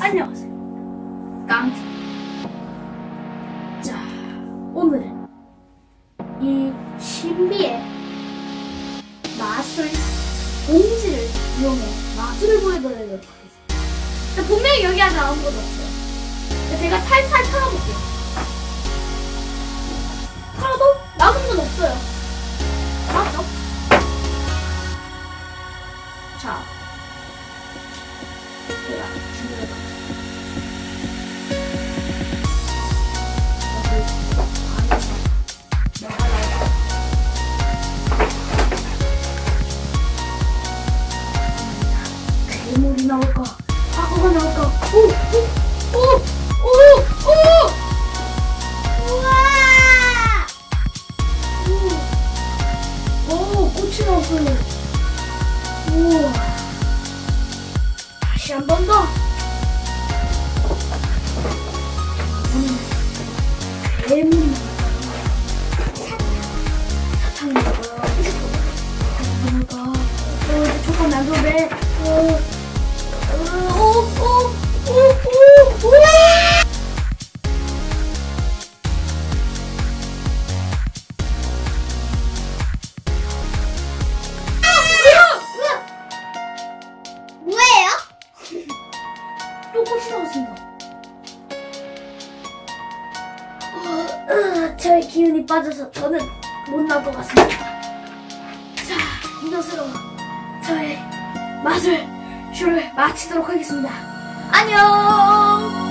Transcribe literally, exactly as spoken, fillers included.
안녕하세요, 깡티. 자, 오늘은 이 신비의 마술 봉지를 이용해 마술을 보여드리도록 하겠습니다. 자, 분명히 여기 안에 아무것도 없어요. 자, 제가 탈탈 털어볼게요. 털어도 남은 건 없어요. 맞죠? 자, 제가 준비해봤습니다. 괴물이 나올까? 과거가 나올까? 오! 오! 오! 오! 오! 우와! 오! 오! 꽃이 나왔어요. 우와! 다시 한 번 더! 음, 괴물이 나올까요? 사탕이 나올까요? 사탕이 나올까? 어, 이제 조금 나도래. 어, 어, 오, 오, 오, 오, 우와! 뭐예요? 또 꽃이 나왔습니다. 어, 어, 저의 기운이 빠져서 저는 못 나올 것 같습니다. 자, 이것으로 저의 마술 쇼를 마치도록 하겠습니다. 안녕!